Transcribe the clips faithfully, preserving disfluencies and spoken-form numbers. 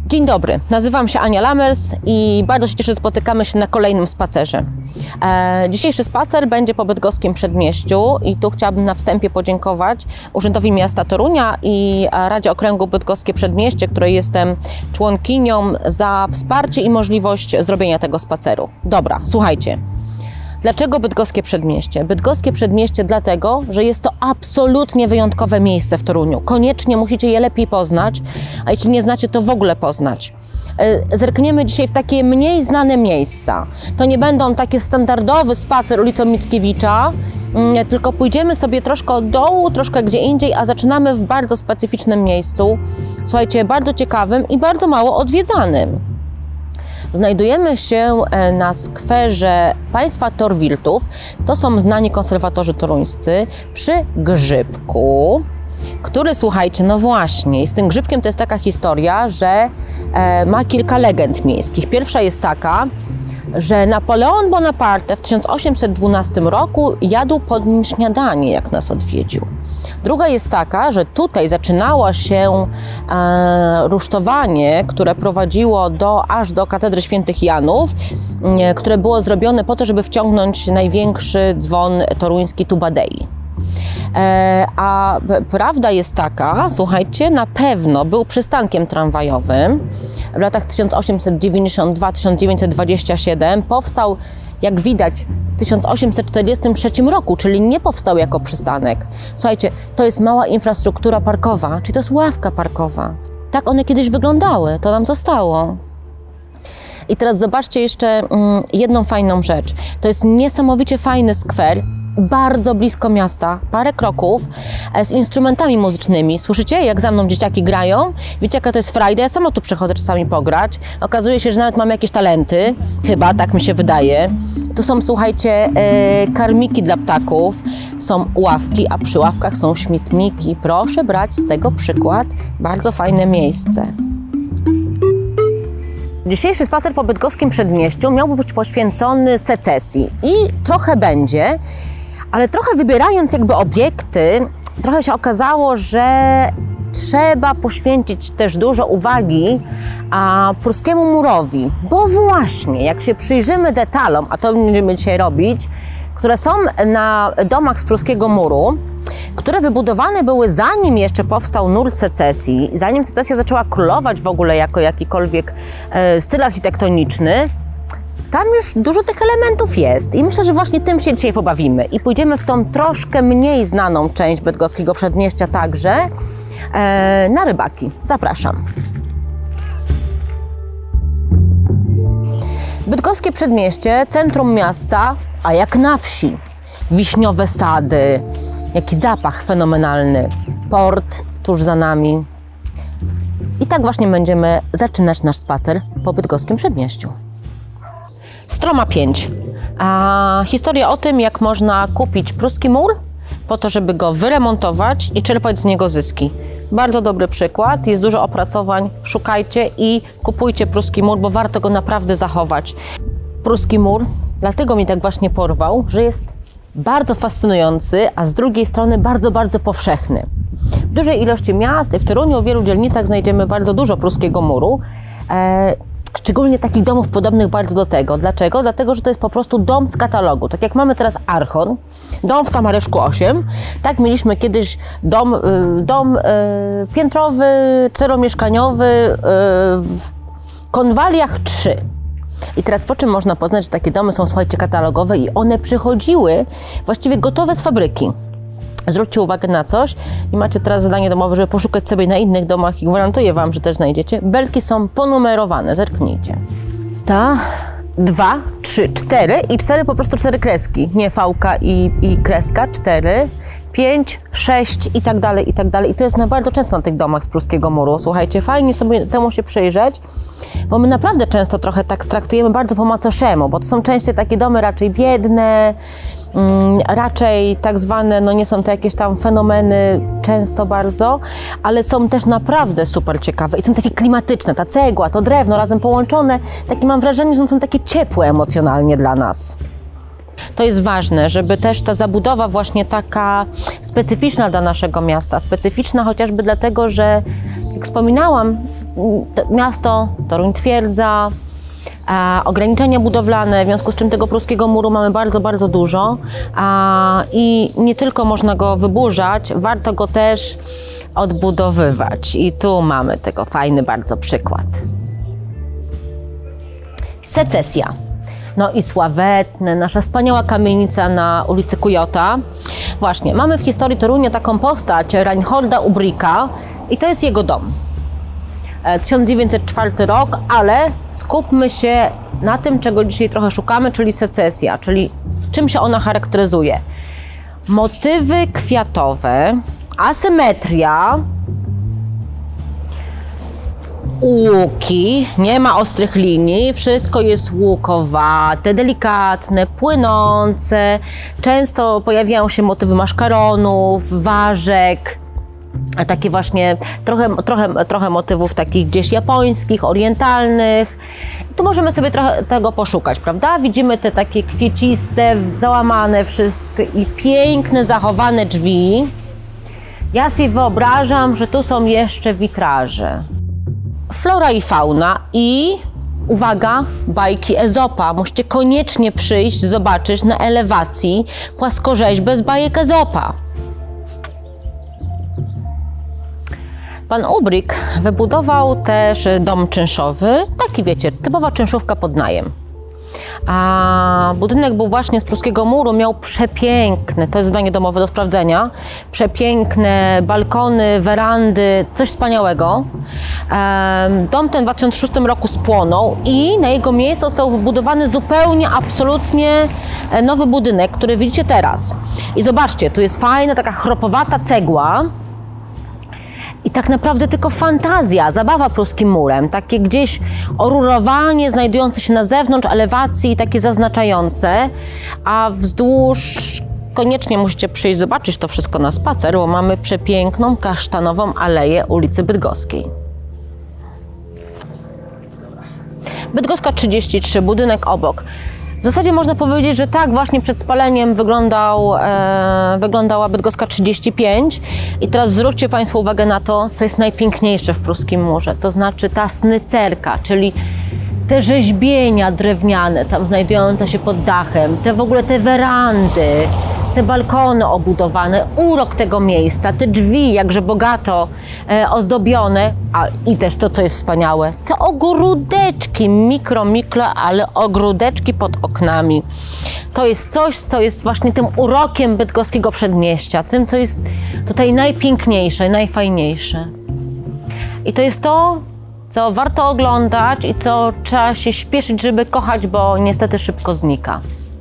Dzień dobry, nazywam się Ania Lamers i bardzo się cieszę, że spotykamy się na kolejnym spacerze. E, dzisiejszy spacer będzie po bydgoskim przedmieściu i tu chciałabym na wstępie podziękować Urzędowi Miasta Torunia i Radzie Okręgu Bydgoskie Przedmieście, której jestem członkinią, za wsparcie i możliwość zrobienia tego spaceru. Dobra, słuchajcie. Dlaczego Bydgoskie Przedmieście? Bydgoskie Przedmieście dlatego, że jest to absolutnie wyjątkowe miejsce w Toruniu. Koniecznie musicie je lepiej poznać, a jeśli nie znacie, to w ogóle poznać. Zerkniemy dzisiaj w takie mniej znane miejsca. To nie będą takie standardowy spacer ulicą Mickiewicza, tylko pójdziemy sobie troszkę od dołu, troszkę gdzie indziej, a zaczynamy w bardzo specyficznym miejscu. Słuchajcie, bardzo ciekawym i bardzo mało odwiedzanym. Znajdujemy się na skwerze państwa Torwiltów. To są znani konserwatorzy toruńscy przy Grzybku, który, słuchajcie, no właśnie, i z tym Grzybkiem to jest taka historia, że e, ma kilka legend miejskich. Pierwsza jest taka, że Napoleon Bonaparte w tysiąc osiemset dwunastym roku jadł pod nim śniadanie, jak nas odwiedził. Druga jest taka, że tutaj zaczynało się e, rusztowanie, które prowadziło do, aż do katedry świętych Janów, e, które było zrobione po to, żeby wciągnąć największy dzwon toruński Tuba Dei. E, a prawda jest taka, słuchajcie, na pewno był przystankiem tramwajowym. W latach tysiąc osiemset dziewięćdziesiątym drugim do tysiąc dziewięćset dwudziestego siódmego powstał, jak widać, w tysiąc osiemset czterdziestym trzecim roku, czyli nie powstał jako przystanek. Słuchajcie, to jest mała infrastruktura parkowa, czyli to jest ławka parkowa. Tak one kiedyś wyglądały, to nam zostało. I teraz zobaczcie jeszcze mm, jedną fajną rzecz. To jest niesamowicie fajny skwer, bardzo blisko miasta, parę kroków, z instrumentami muzycznymi. Słyszycie, jak za mną dzieciaki grają? Wiecie, jaka to jest frajda? Ja sama tu przychodzę czasami pograć. Okazuje się, że nawet mam jakieś talenty, chyba, tak mi się wydaje. Tu są, słuchajcie, e, karmiki dla ptaków, są ławki, a przy ławkach są śmietniki. Proszę brać z tego przykład. Bardzo fajne miejsce. Dzisiejszy spacer po bydgoskim przedmieściu miałby być poświęcony secesji i trochę będzie, ale trochę wybierając jakby obiekty, trochę się okazało, że trzeba poświęcić też dużo uwagi a, pruskiemu murowi, bo właśnie jak się przyjrzymy detalom, a to będziemy dzisiaj robić, które są na domach z pruskiego muru, które wybudowane były zanim jeszcze powstał nurt secesji, zanim secesja zaczęła królować w ogóle jako jakikolwiek e, styl architektoniczny, tam już dużo tych elementów jest i myślę, że właśnie tym się dzisiaj pobawimy i pójdziemy w tą troszkę mniej znaną część bydgoskiego przedmieścia także e, na rybaki. Zapraszam. Bydgoskie przedmieście, centrum miasta, a jak na wsi. Wiśniowe sady, jaki zapach fenomenalny, port tuż za nami. I tak właśnie będziemy zaczynać nasz spacer po bydgoskim przedmieściu. Stroma pięć. A historia o tym, jak można kupić pruski mur po to, żeby go wyremontować i czerpać z niego zyski. Bardzo dobry przykład, jest dużo opracowań, szukajcie i kupujcie pruski mur, bo warto go naprawdę zachować. Pruski mur dlatego mi tak właśnie porwał, że jest bardzo fascynujący, a z drugiej strony bardzo, bardzo powszechny. W dużej ilości miast i w Toruniu, w wielu dzielnicach znajdziemy bardzo dużo pruskiego muru. E, Szczególnie takich domów podobnych bardzo do tego. Dlaczego? Dlatego, że to jest po prostu dom z katalogu. Tak jak mamy teraz Archon, dom w Tamareszku osiem, tak mieliśmy kiedyś dom, dom piętrowy, czteromieszkaniowy w Konwaliach trzy. I teraz po czym można poznać, że takie domy są, słuchajcie, katalogowe i one przychodziły właściwie gotowe z fabryki. Zwróćcie uwagę na coś i macie teraz zadanie domowe, żeby poszukać sobie na innych domach i gwarantuję Wam, że też znajdziecie. Belki są ponumerowane, zerknijcie. Ta, dwa, trzy, cztery i cztery po prostu cztery kreski. Nie fałka i, i kreska, cztery, pięć, sześć i tak dalej, i tak dalej. I to jest na bardzo często na tych domach z pruskiego muru. Słuchajcie, fajnie sobie temu się przyjrzeć, bo my naprawdę często trochę tak traktujemy bardzo po macoszemu, bo to są częściej takie domy raczej biedne, raczej tak zwane, no nie są to jakieś tam fenomeny często bardzo, ale są też naprawdę super ciekawe i są takie klimatyczne, ta cegła, to drewno razem połączone, takie mam wrażenie, że są takie ciepłe emocjonalnie dla nas. To jest ważne, żeby też ta zabudowa właśnie taka specyficzna dla naszego miasta, specyficzna chociażby dlatego, że jak wspominałam, miasto, Toruń twierdza, e, ograniczenia budowlane, w związku z czym tego pruskiego muru mamy bardzo, bardzo dużo e, i nie tylko można go wyburzać, warto go też odbudowywać. I tu mamy tego fajny bardzo przykład. Secesja. No i sławetne, nasza wspaniała kamienica na ulicy Kujota. Właśnie, mamy w historii Torunia taką postać Reinholda Ubrika i to jest jego dom. tysiąc dziewięćset czwarty rok, ale skupmy się na tym, czego dzisiaj trochę szukamy, czyli secesja, czyli czym się ona charakteryzuje. Motywy kwiatowe, asymetria, łuki, nie ma ostrych linii, wszystko jest łukowate, delikatne, płynące. Często pojawiają się motywy maszkaronów, ważek, takie właśnie trochę, trochę, trochę motywów takich gdzieś japońskich, orientalnych. I tu możemy sobie trochę tego poszukać, prawda? Widzimy te takie kwieciste, załamane wszystkie i piękne, zachowane drzwi. Ja sobie wyobrażam, że tu są jeszcze witraże. Flora i fauna i, uwaga, bajki Ezopa. Musicie koniecznie przyjść, zobaczyć na elewacji płaskorzeźbę z bajek Ezopa. Pan Ubrik wybudował też dom czynszowy, taki wiecie, typowa czynszówka pod najem. A budynek był właśnie z pruskiego muru, miał przepiękne, to jest zdanie domowe do sprawdzenia, przepiękne balkony, werandy, coś wspaniałego. Dom ten w dwa tysiące szóstym roku spłonął i na jego miejsce został wybudowany zupełnie, absolutnie nowy budynek, który widzicie teraz. I zobaczcie, tu jest fajna, taka chropowata cegła. I tak naprawdę tylko fantazja, zabawa pruskim murem, takie gdzieś orurowanie znajdujące się na zewnątrz elewacji, takie zaznaczające, a wzdłuż koniecznie musicie przyjść zobaczyć to wszystko na spacer, bo mamy przepiękną kasztanową aleję ulicy Bydgoskiej. Bydgoska trzydzieści trzy, budynek obok. W zasadzie można powiedzieć, że tak właśnie przed spaleniem wyglądał, e, wyglądała Bydgoska trzydzieści pięć. I teraz zwróćcie Państwo uwagę na to, co jest najpiękniejsze w pruskim murze. To znaczy ta snycerka, czyli te rzeźbienia drewniane tam znajdujące się pod dachem, te w ogóle te werandy, te balkony obudowane, urok tego miejsca, te drzwi jakże bogato e, ozdobione, a i też to, co jest wspaniałe, te ogródeczki, mikro, mikro, ale ogródeczki pod oknami. To jest coś, co jest właśnie tym urokiem bydgoskiego przedmieścia, tym, co jest tutaj najpiękniejsze, najfajniejsze. I to jest to, co warto oglądać i co trzeba się śpieszyć, żeby kochać, bo niestety szybko znika.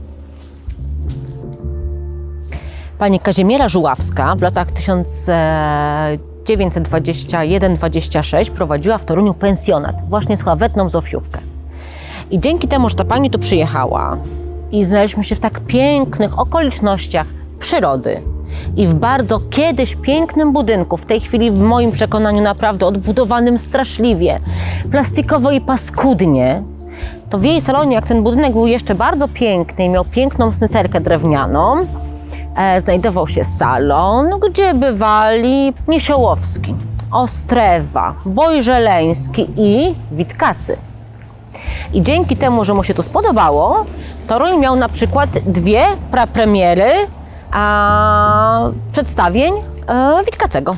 Pani Kazimiera Żuławska w latach tysiąc dziewięćset dwadzieścia jeden dwadzieścia sześć prowadziła w Toruniu pensjonat, właśnie sławetną Zofiówkę. I dzięki temu, że ta pani tu przyjechała i znaleźliśmy się w tak pięknych okolicznościach przyrody i w bardzo kiedyś pięknym budynku, w tej chwili w moim przekonaniu naprawdę odbudowanym straszliwie, plastikowo i paskudnie, to w jej salonie, jak ten budynek był jeszcze bardzo piękny i miał piękną snycerkę drewnianą, e, znajdował się salon, gdzie bywali Niesiołowski, Ostrewa, Bojżeleński i Witkacy. I dzięki temu, że mu się to spodobało, Toruń miał na przykład dwie prapremiery a, przedstawień e, Witkacego.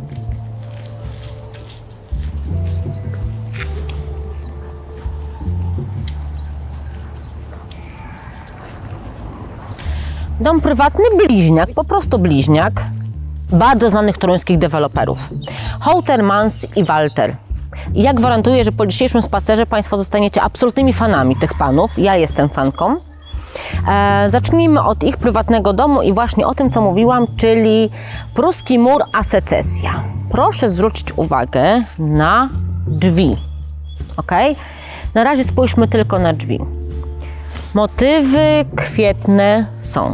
Dom prywatny bliźniak, po prostu bliźniak bardzo znanych toruńskich deweloperów. Houter, Mans i Walter. I ja gwarantuję, że po dzisiejszym spacerze Państwo zostaniecie absolutnymi fanami tych panów. Ja jestem fanką. E, zacznijmy od ich prywatnego domu i właśnie o tym, co mówiłam, czyli pruski mur a secesja. Proszę zwrócić uwagę na drzwi. Ok? Na razie spójrzmy tylko na drzwi. Motywy kwietne są.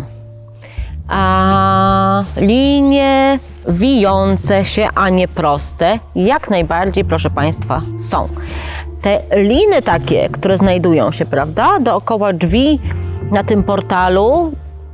A linie wijące się, a nie proste, jak najbardziej, proszę Państwa, są. Te liny takie, które znajdują się, prawda, dookoła drzwi na tym portalu,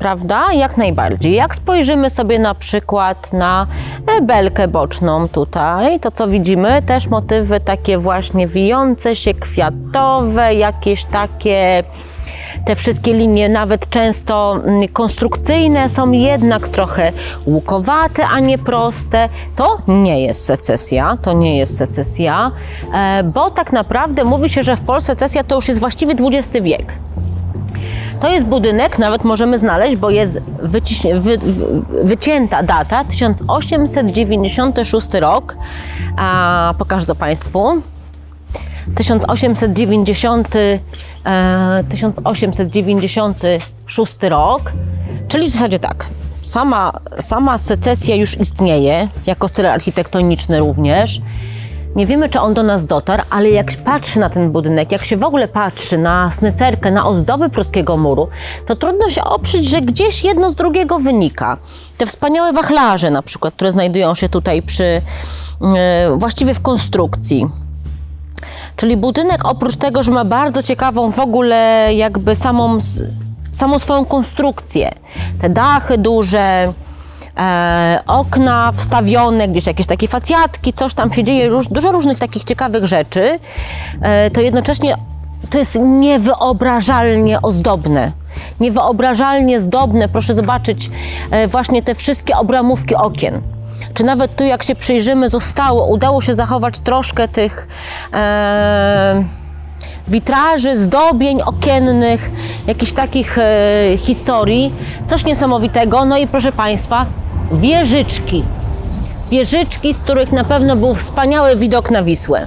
prawda? Jak najbardziej. Jak spojrzymy sobie na przykład na belkę boczną tutaj, to co widzimy? Też motywy takie właśnie wijące się, kwiatowe, jakieś takie... Te wszystkie linie, nawet często konstrukcyjne, są jednak trochę łukowate, a nie proste. To nie jest secesja, to nie jest secesja, bo tak naprawdę mówi się, że w Polsce secesja to już jest właściwie dwudziesty wiek. To jest budynek, nawet możemy znaleźć, bo jest wyciśnie, wy, wy, wycięta data, tysiąc osiemset dziewięćdziesiąty szósty rok. A, pokażę to Państwu. tysiąc osiemset dziewięćdziesiąty, e, tysiąc osiemset dziewięćdziesiąty szósty rok, czyli w zasadzie tak, sama, sama secesja już istnieje, jako styl architektoniczny również. Nie wiemy, czy on do nas dotarł, ale jak patrzy na ten budynek, jak się w ogóle patrzy na snycerkę, na ozdoby pruskiego muru, to trudno się oprzeć, że gdzieś jedno z drugiego wynika. Te wspaniałe wachlarze na przykład, które znajdują się tutaj przy, yy, właściwie w konstrukcji. Czyli budynek oprócz tego, że ma bardzo ciekawą w ogóle jakby samą, samą swoją konstrukcję. Te dachy duże, e, okna wstawione, gdzieś jakieś takie facjatki, coś tam się dzieje, róż, dużo różnych takich ciekawych rzeczy, e, to jednocześnie to jest niewyobrażalnie ozdobne. Niewyobrażalnie zdobne, proszę zobaczyć e, właśnie te wszystkie obramówki okien. Czy nawet tu, jak się przyjrzymy, zostało, udało się zachować troszkę tych e, witraży, zdobień okiennych, jakichś takich e, historii. Coś niesamowitego. No i proszę Państwa, wieżyczki. Wieżyczki, z których na pewno był wspaniały widok na Wisłę.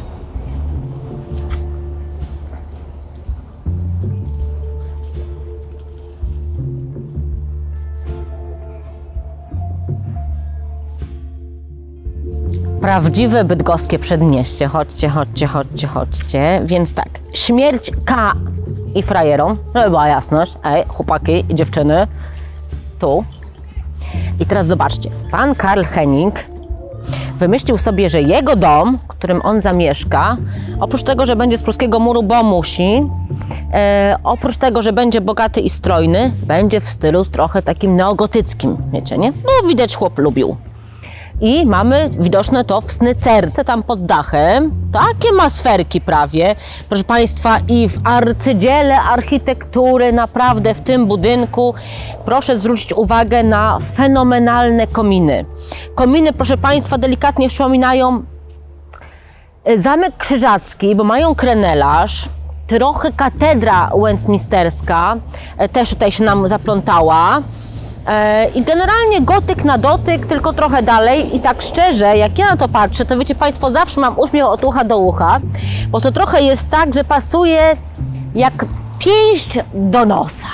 Prawdziwe bydgoskie przedmieście. Chodźcie, chodźcie, chodźcie, chodźcie. Więc tak, śmierć K i frajerom. No była jasność. Ej, chłopaki i dziewczyny. Tu. I teraz zobaczcie. Pan Karl Henning wymyślił sobie, że jego dom, w którym on zamieszka, oprócz tego, że będzie z pruskiego muru, bo musi, e, oprócz tego, że będzie bogaty i strojny, będzie w stylu trochę takim neogotyckim. Wiecie, nie? No widać, chłop lubił. I mamy widoczne to w snycerce tam pod dachem. Takie ma sferki prawie, proszę Państwa, i w arcydziele architektury naprawdę w tym budynku proszę zwrócić uwagę na fenomenalne kominy. Kominy, proszę Państwa, delikatnie przypominają Zamek Krzyżacki, bo mają krenelarz. Trochę katedra westminsterska też tutaj się nam zaplątała. I generalnie gotyk na dotyk, tylko trochę dalej. I tak szczerze, jak ja na to patrzę, to wiecie Państwo, zawsze mam uśmiech od ucha do ucha, bo to trochę jest tak, że pasuje jak pięść do nosa.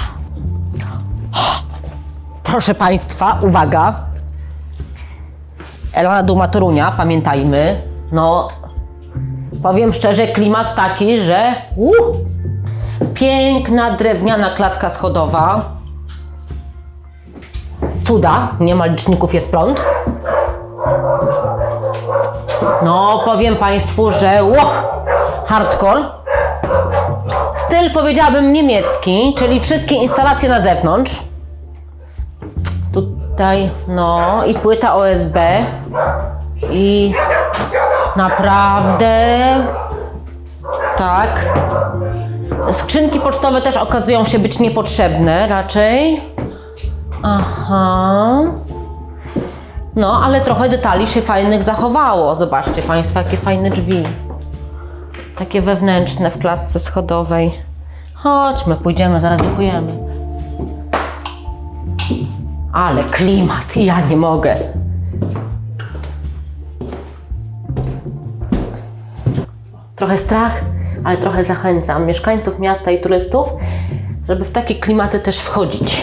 Proszę Państwa, uwaga. Elana Duma Torunia, pamiętajmy. No, powiem szczerze, klimat taki, że uh, piękna drewniana klatka schodowa. Cuda, nie ma liczników, jest prąd. No, powiem Państwu, że wow, hardcore. Styl, powiedziałabym, niemiecki, czyli wszystkie instalacje na zewnątrz. Tutaj, no, i płyta O S B. I naprawdę, tak. Skrzynki pocztowe też okazują się być niepotrzebne raczej. Aha. No, ale trochę detali się fajnych zachowało. Zobaczcie Państwo, jakie fajne drzwi. Takie wewnętrzne w klatce schodowej. Chodźmy, pójdziemy, zaraz dziękujemy. Ale klimat, ja nie mogę. Trochę strach, ale trochę zachęcam mieszkańców miasta i turystów, żeby w takie klimaty też wchodzić.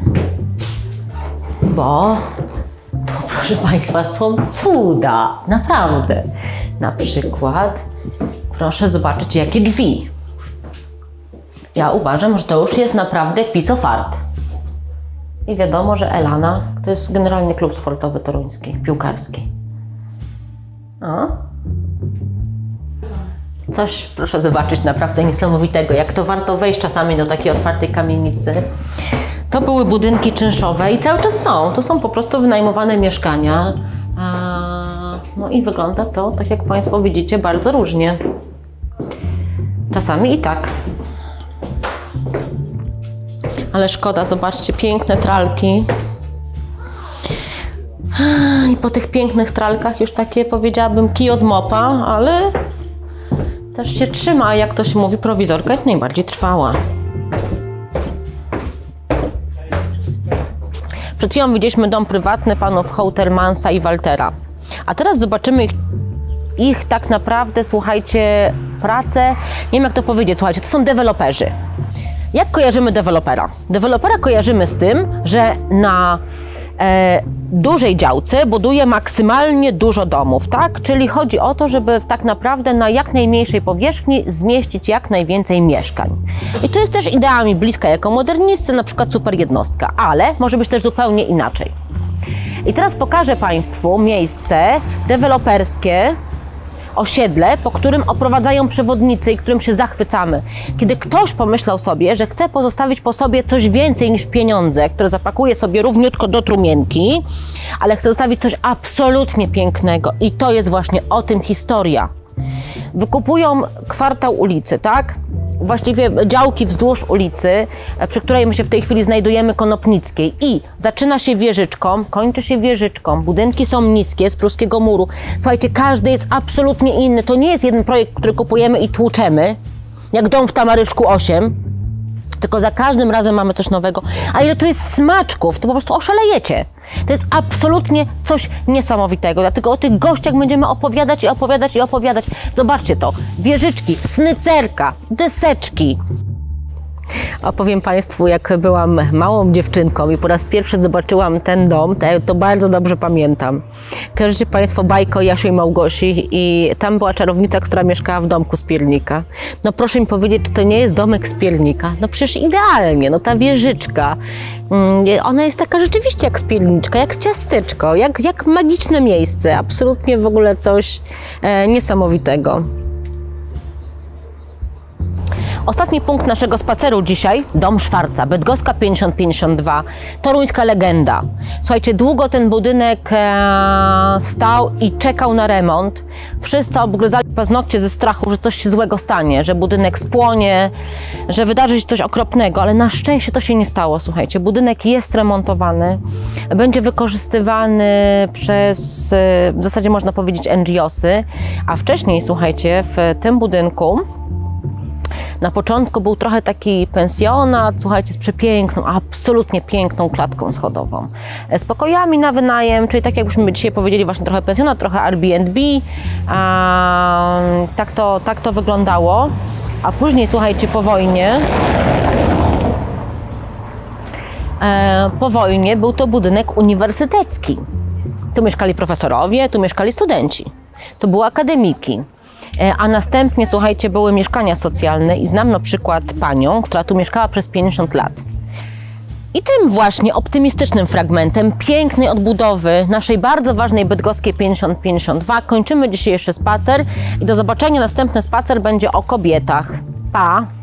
Bo to, proszę Państwa, są cuda, naprawdę. Na przykład, proszę zobaczyć, jakie drzwi. Ja uważam, że to już jest naprawdę piece of art. I wiadomo, że Elana to jest generalnie klub sportowy toruński, piłkarski. A? Coś, proszę zobaczyć, naprawdę niesamowitego. Jak to warto wejść czasami do takiej otwartej kamienicy. To były budynki czynszowe i cały czas są. To są po prostu wynajmowane mieszkania. No i wygląda to, tak jak Państwo widzicie, bardzo różnie. Czasami i tak. Ale szkoda, zobaczcie, piękne tralki. I po tych pięknych tralkach już takie, powiedziałabym, kij od mopa, ale też się trzyma, jak to się mówi, prowizorka jest najbardziej trwała. Przed chwilą widzieliśmy dom prywatny panów Houtermansa i Waltera. A teraz zobaczymy ich, ich tak naprawdę, słuchajcie, pracę. Nie wiem, jak to powiedzieć, słuchajcie, to są deweloperzy. Jak kojarzymy dewelopera? Dewelopera kojarzymy z tym, że na e, dużej działce buduje maksymalnie dużo domów, tak? Czyli chodzi o to, żeby tak naprawdę na jak najmniejszej powierzchni zmieścić jak najwięcej mieszkań. I to jest też idea mi bliska jako modernistce, na przykład super jednostka, ale może być też zupełnie inaczej. I teraz pokażę Państwu miejsce deweloperskie, osiedle, po którym oprowadzają przewodnicy i którym się zachwycamy. Kiedy ktoś pomyślał sobie, że chce pozostawić po sobie coś więcej niż pieniądze, które zapakuje sobie równiutko do trumienki, ale chce zostawić coś absolutnie pięknego i to jest właśnie o tym historia. Wykupują kwartał ulicy, tak? Właściwie działki wzdłuż ulicy, przy której my się w tej chwili znajdujemy, Konopnickiej, i zaczyna się wieżyczką, kończy się wieżyczką, budynki są niskie, z pruskiego muru. Słuchajcie, każdy jest absolutnie inny, to nie jest jeden projekt, który kupujemy i tłuczemy, jak dom w Tamaryszku osiem, tylko za każdym razem mamy coś nowego. A ile tu jest smaczków, to po prostu oszalejecie. To jest absolutnie coś niesamowitego, dlatego o tych gościach będziemy opowiadać i opowiadać i opowiadać. Zobaczcie to, wieżyczki, snycerka, deseczki. Opowiem Państwu, jak byłam małą dziewczynką i po raz pierwszy zobaczyłam ten dom, to, to bardzo dobrze pamiętam. Kojarzycie Państwo bajkę o Jasiu i Małgosi i tam była czarownica, która mieszkała w domku z piernika. No proszę mi powiedzieć, czy to nie jest domek z piernika? No przecież idealnie, no ta wieżyczka, ona jest taka rzeczywiście jak z pierniczka, jak ciasteczko, jak, jak magiczne miejsce, absolutnie w ogóle coś e, niesamowitego. Ostatni punkt naszego spaceru dzisiaj, dom Szwarca, Bydgoska pięćdziesiąt pięćdziesiąt dwa, toruńska legenda. Słuchajcie, długo ten budynek e, stał i czekał na remont. Wszyscy obgryzali paznokcie ze strachu, że coś się złego stanie, że budynek spłonie, że wydarzy się coś okropnego, ale na szczęście to się nie stało, słuchajcie. Budynek jest remontowany, będzie wykorzystywany przez, w zasadzie można powiedzieć, en dżi osy, a wcześniej, słuchajcie, w tym budynku na początku był trochę taki pensjonat, słuchajcie, z przepiękną, absolutnie piękną klatką schodową. Z pokojami na wynajem, czyli tak jakbyśmy dzisiaj powiedzieli, właśnie trochę pensjonat, trochę Airbnb. A, tak, to, tak to wyglądało. A później, słuchajcie, po wojnie, e, po wojnie był to budynek uniwersytecki. Tu mieszkali profesorowie, tu mieszkali studenci, tu były akademiki. A następnie, słuchajcie, były mieszkania socjalne i znam na przykład panią, która tu mieszkała przez pięćdziesiąt lat. I tym właśnie optymistycznym fragmentem pięknej odbudowy naszej bardzo ważnej bydgoskiej pięćdziesiąt pięćdziesiąt dwa kończymy dzisiejszy spacer i do zobaczenia. Następny spacer będzie o kobietach. Pa!